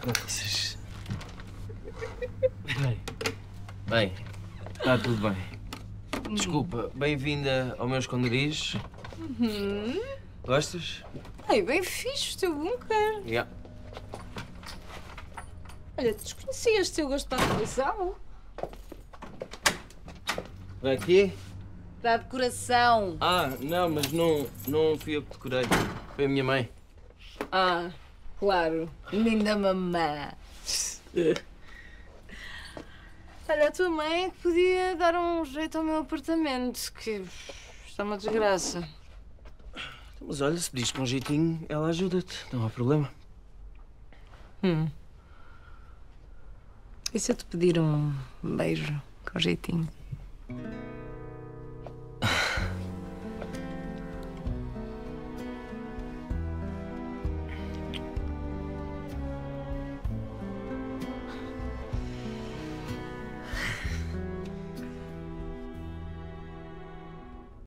Vocês... Bem, está tudo bem. Desculpa, bem-vinda ao meu esconderijo. Gostas? Ai, bem fixe o teu bunker. Yeah. Olha, tu desconhecias o teu gosto para a decoração? Vai aqui? Para a decoração. Ah, não, mas não fui eu que decorei. Foi a minha mãe. Ah, claro. Linda mamã. Olha, a tua mãe é que podia dar um jeito ao meu apartamento, que está uma desgraça. Mas olha, se pedires com jeitinho, ela ajuda-te. Não há problema. E se eu te pedir um beijo com jeitinho?